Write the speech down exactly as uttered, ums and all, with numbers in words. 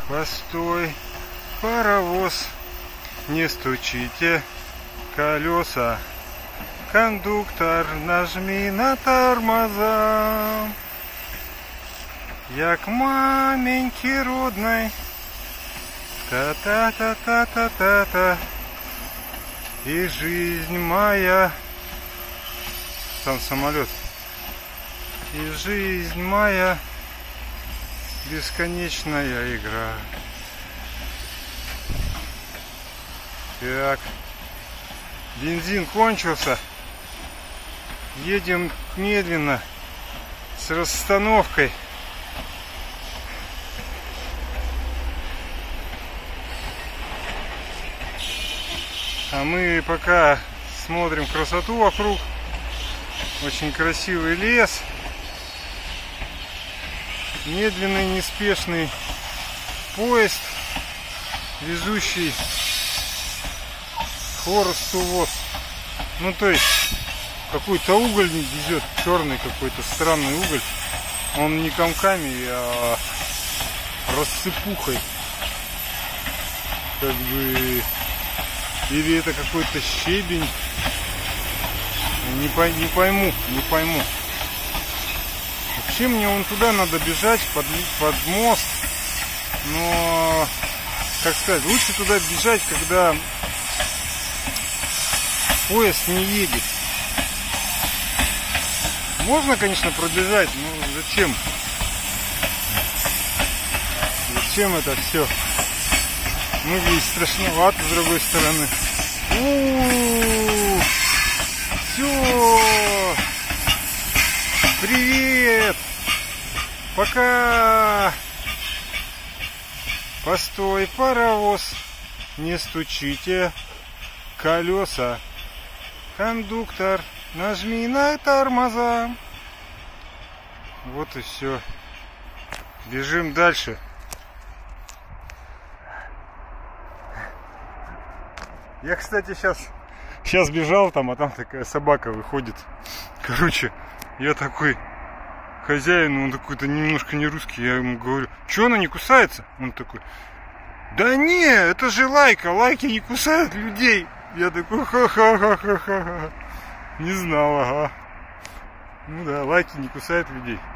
Постой, паровоз, не стучите колеса. Кондуктор, нажми на тормоза. Я к маменьке родной. Та-та-та-та-та-та-та. И жизнь моя. Там самолет. И жизнь моя бесконечная игра. Так. Бензин кончился. Едем медленно, с расстановкой. А мы пока смотрим красоту вокруг. Очень красивый лес. Медленный, неспешный поезд, везущий хворостовоз. Ну, то есть, какой-то уголь везет, черный какой-то странный уголь. Он не комками, а рассыпухой. Как бы... Или это какой-то щебень. Не, по, не пойму, не пойму. Вообще мне вон туда надо бежать, под, под мост. Но, как сказать, лучше туда бежать, когда поезд не едет. Можно, конечно, пробежать, но зачем? Зачем это все? Ну, здесь страшновато с другой стороны. У-у-у-у! Все! Привет! Пока! Постой, паровоз, не стучите колеса. Кондуктор, нажми на тормоза. Вот и все. Бежим дальше. Я, кстати, сейчас, сейчас бежал там, а там такая собака выходит. Короче, я такой хозяин, он такой-то немножко не русский. Я ему говорю, что она не кусается? Он такой, да не, это же лайка, лайки не кусают людей. Я такой, ха-ха-ха-ха-ха. Не знал, ага. Ну да, лайки не кусают людей.